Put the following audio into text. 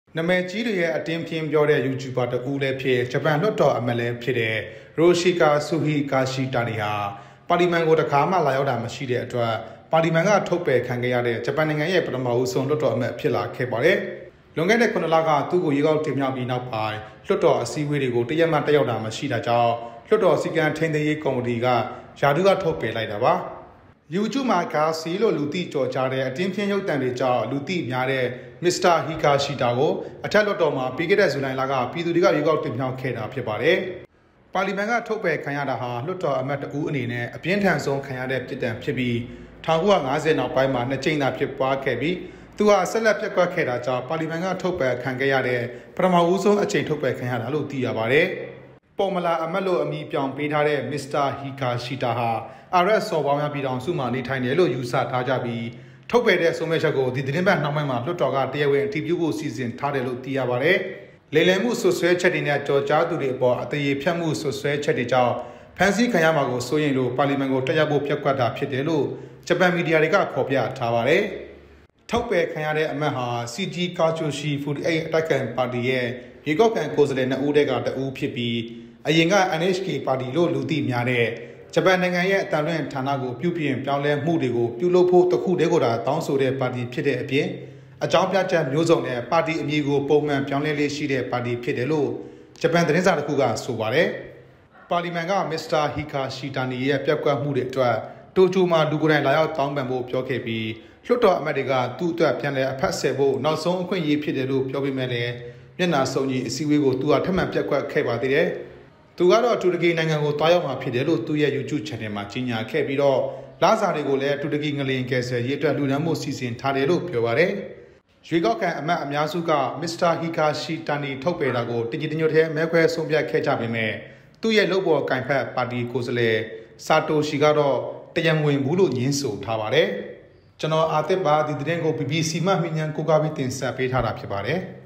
နာမည်ကြီးတွေရဲ့အတင်းပြင်းပြောတဲ့ YouTuber တဦးလည်းဖြစ်ဂျပန်လွှတ်တော်အမတ်လည်းဖြစ်တဲ့ရိုရှိကာဆူဟီကာရှိတာနီဟာပါလီမန်ကိုတခါမှလာရောက်တာမရှိတဲ့အတွက်ပါလီမန်ကထုတ်ပယ်ခံခဲ့ရတဲ့ဂျပန်နိုင်ငံရဲ့ပထမဦးဆုံးလွှတ်တော်အမတ်ဖြစ်လာခဲ့ပါတယ်။လွန်ခဲ့တဲ့9လကသူ့ကိုရေကောက်တင်မြှောက်ပြီးနောက်ပိုင်းလွှတ်တော်အစည်းအဝေးတွေကိုတရက်မှတက်ရောက်တာမရှိတာကြောင့်လွှတ်တော်စည်းကမ်းထိန်းသိမ်းရေးကော်မတီကယာဒူးကထုတ်ပယ်လိုက်တာပါ။ YouTube မှာကာစီလို့လူသိကြော်ကြားတဲ့အတင်းပြင်းရုပ်တံတွေကြောင့်လူသိများတဲ့မစ္စတာဟီကာရှိတာကိုအထက်လွှတ်တော်မှာပြီးခဲ့တဲ့ဇူလိုင်လကပြည်သူတွေကရေကောက်တင်မြှောက်ခဲ့တာဖြစ်ပါတယ်။ပါလီမန်ကထုတ်ပယ်ခံရတာဟာလွှတ်တော်အမတ်တဦးအနေနဲ့အပြင်းထန်ဆုံးခံရတဲ့ပြည်တံဖြစ်ပြီး1950နောက်ပိုင်းမှာ2ကြိမ်သာဖြစ်ပွားခဲ့ပြီးသူဟာဆက်လက်ပြက်ကွက်ခဲ့တာကြောင့်ပါလီမန်ကထုတ်ပယ်ခံခဲ့ရတဲ့ပထမဦးဆုံးအချိန်ထုတ်ပယ်ခံရတာလို့သိရပါတယ်။ပေါ်မလာအမတ်လို့အမည်ပြောင်းပေးထားတဲ့မစ္စတာဟီကာရှိတာဟာRS စော်ပေါင်းများပြည်ထောင်စုမှာနေထိုင်တယ်လို့ယူဆထားကြပြီးထုတ်ပယ်တဲ့ဆုံးဖြတ်ချက်ကိုဒီသတင်းပတ်နောက်ပိုင်းမှာလွှတ်တော်ကတရားဝင်အတည်ပြုဖို့စီစဉ်ထားတယ်လို့သိရပါတယ်။လေလံမှုဆွဆွဲချက်တွေနဲ့ကြော်ကြားသူတွေအပေါ်အသေးဖြတ်မှုဆွဆွဲချက်တွေကြောင့်ဖန်ဆီးခံရမှာကိုစိုးရိမ်လို့ပါလီမန်ကိုတက်ရောက်ဖို့ပြက်ကွက်တာဖြစ်တယ်လို့ဂျပန်မီဒီယာတွေကဖော်ပြထားပါတယ်။ထုတ်ပယ်ခံရတဲ့အမတ်ဟာ CG Kachoshi 48အတိုက်ခံပါတီရဲ့ရေကောက်ခံကိုယ်စားလှယ်2ဦးတက်ကတဦးဖြစ်ပြီးအရင်က NHK ပါတီလို့လူသိများတဲ့ဂျပန်နိုင်ငံရဲ့အတန်လွင့်ဌာနကိုပြုပြင်ပြောင်းလဲမှုတွေကိုပြုလုပ်ဖို့တခုတည်းကိုသာတောင်းဆိုတဲ့ပါတီဖြစ်တဲ့အပြင်အကြောင်းပြချက်မျိုးစုံနဲ့ပါတီအမည်ကိုပုံမှန်ပြောင်းလဲလေးရှိတဲ့ပါတီဖြစ်တယ်လို့ဂျပန်သတင်းစာတစ်ခုကဆိုပါတယ်။ပါလီမန်ကမစ္စတာဟီကာရှိတာနီရဲ့ပြက်ကွက်မှုတွေအတွက်တိုကျိုမှာလူကိုယ်တိုင်လာရောက်တောင်းပန်ဖို့ပြောခဲ့ပြီးလွှတ်တော်အမတ်တွေကသူ့အတွက်ပြန်လည်အဖက်ဆယ်ဖို့နောက်ဆုံးအခွင့်အရေးဖြစ်တယ်လို့ပြောပေမဲ့လည်းမျက်နှာစုံကြီးအစည်းအဝေးကိုသူကထပ်မံပြက်ကွက်ခဲ့ပါသေးတယ်။သူကတော့တူရကီနိုင်ငံကိုတွားရောက်မှာဖြစ်တယ်လို့သူ့ရဲ့ YouTube channel မှာကြေညာခဲ့ပြီးတော့လစာတွေကိုလည်းတူရကီငလျင်ကယ်ဆယ်ရေးအတွက်လူဒန်းမှုစီစဉ်ထားတယ်လို့ပြောပါတယ်။ရွေးကောက်ခံအမတ်အများစုကမစ္စတာဟီကာရှိတာနီထုတ်ပယ်တာကိုတညီတညွတ်ထဲမဲခွဲဆုံးဖြတ်ခဲ့ကြပေမဲ့သူ့ရဲ့လုပ်ပေါ်ကင်ဖက်ပါတီကိုယ်စားလှယ်စာတိုရှီကတော့တရားမဝင်ဘူးလို့ညင်းဆိုထားပါတယ်။ကျွန်တော်အာသစ်ပါဒီသတင်းကို BBC မှမြင်မြန်ကိုးကားပြီးတင်ဆက်ပေးထားတာဖြစ်ပါတယ်။